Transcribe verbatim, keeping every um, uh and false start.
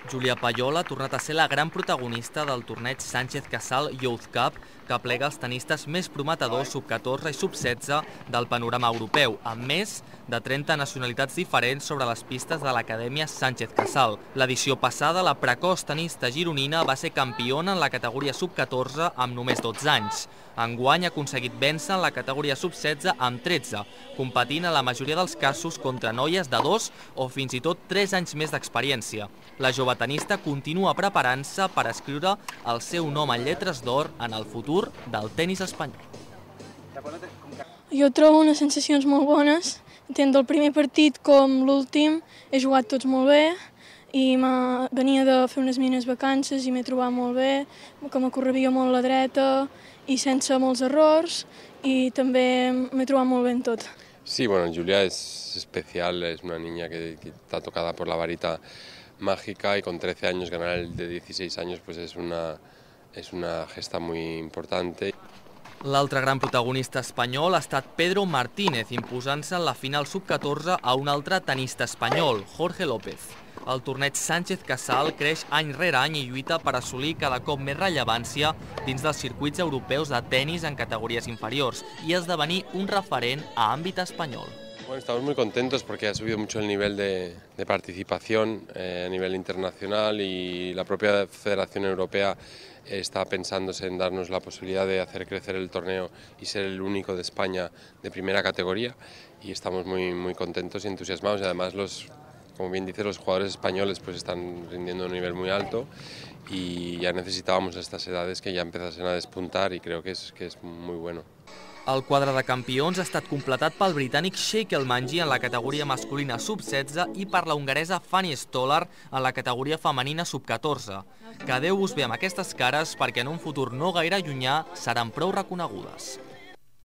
Júlia Payol ha tornat a ser la gran protagonista del torneig Sánchez Casal Youth Cup, que aplega els tenistes més prometedors sub catorze i sub setze del panorama europeu, amb més de trenta nacionalitats diferents sobre les pistes de l'Acadèmia Sánchez Casal. L'edició passada, la precoç tenista gironina va ser campiona en la categoria sub catorze amb només dotze anys. Enguany ha aconseguit vèncer en la categoria sub setze amb tretze, competint en la majoria dels casos contra noies de dos o fins i tot tres anys més d'experiència. La jove tenista continua preparant-se per escriure el seu nom en lletres d'or en el futur del tenis espanyol. Jo trobo unes sensacions molt bones, tant del primer partit com l'últim, he jugat tots molt bé i venia de fer unes mines vacances i m'he trobat molt bé, que m'acorrebia molt la dreta i sense molts errors, i també m'he trobat molt bé en tot. Sí, bueno, Julia es especial, es una niña que, que está tocada por la varita mágica y con trece años ganar el de dieciséis años pues es una, es una gesta muy importante. L'altre gran protagonista espanyol ha estat Pedro Martínez, imposant-se en la final sub catorze a un altre tenista espanyol, Jorge López. El torneig Sánchez Casal creix any rere any i lluita per assolir cada cop més rellevància dins dels circuits europeus de tenis en categories inferiors i esdevenir un referent a àmbit espanyol. Bueno, estamos muy contentos porque ha subido mucho el nivel de, de participación eh, a nivel internacional y la propia Federación Europea está pensándose en darnos la posibilidad de hacer crecer el torneo y ser el único de España de primera categoría, y estamos muy, muy contentos y entusiasmados, y además los, como bien dice, los jugadores españoles pues están rindiendo a un nivel muy alto y ya necesitábamos a estas edades que ya empezasen a despuntar, y creo que es, que es muy bueno. El quadre de campions ha estat completat pel britànic Sheikh El Manji en la categoria masculina sub setze i per la hongaresa Fanny Stolar en la categoria femenina sub catorze. Quedeu-vos bé amb aquestes cares perquè en un futur no gaire llunyà seran prou reconegudes.